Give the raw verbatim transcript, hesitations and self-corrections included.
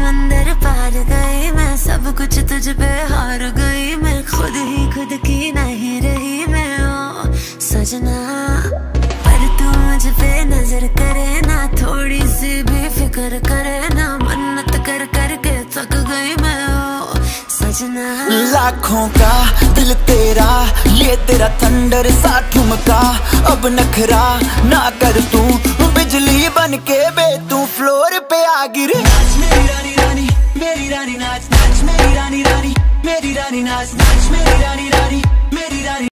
समंदर पार गई मैं, सब कुछ तुझ पे हार गई मैं, खुद ही खुद की नहीं रही मैं ओ सजना। पर तू मुझ पे नजर करे ना, थोड़ी सी भी फिक्र करे ना, मन्नत कर कर के थक गई मैं ओ सजना। लाखों का दिल तेरा, ये तेरा थंडर सा ठुमका, अब नखरा ना कर तू, बिजली बन के बे तू फ्लोर पे आ गिरे। नाच मेरी रानी रानी मेरी रानी नाच, नाच मेरी रानी रानी मेरी रानी नाच, नाच मेरी रानी रानी मेरी रानी।